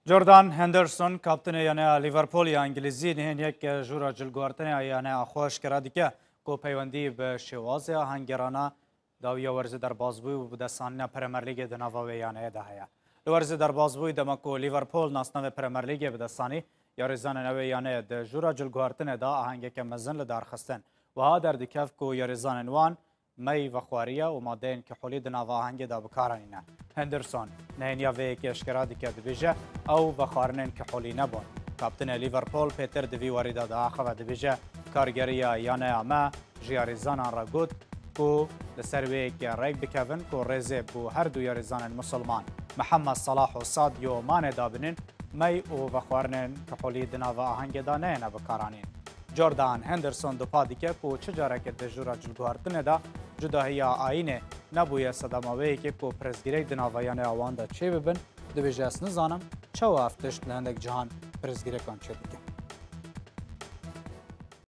جوردان هندرسون کاپتن یانه لیورپول یا انگلیزی نهین یک جورا جلگوارتن یانه آخوش کرده که پیوندی به شوازه هنگرانه داویا ورزی در بازبوی و بدستانینا پرمیر لیگ دناوا یانه دهیا ورزی در بازبوی دمکو لیورپول ناسناو پرمیر لیگ بدستانی یاریزان نوی یانه د جورا جلگوارتن دا آهنگ که مزن لدار خستن و ها در دکف کو یاریزان نوان می و خواریه و مادین که حولی دناوا آهنگ دا بکارانینه هندرسون نهینیا وی که اشکرادی که دبیجه او بخارنین که حولی نبون کاپتن لیورپول پیتر دوی واریدا دا آخوا دبیجه کارگریه یانه اما جیاریزان را گود کو لسروی که ریک بکوین کو ریزه بو هر دو یاریزان مسلمان محمد صلاح و سادیو مانه دابنین می او بخارنین که حولی دناوا آهنگ دا نه بکارانین جوردان هندرسون دو پادی که کو چجاره که دجورا جلگوارتنه دا جداهی آینه نبویه صداماوی که کو پرزگیری دناویان آوان دا چه ببن دویجه اس نزانم چه و افتشت لندک جهان پرزگیری کن چه دیگه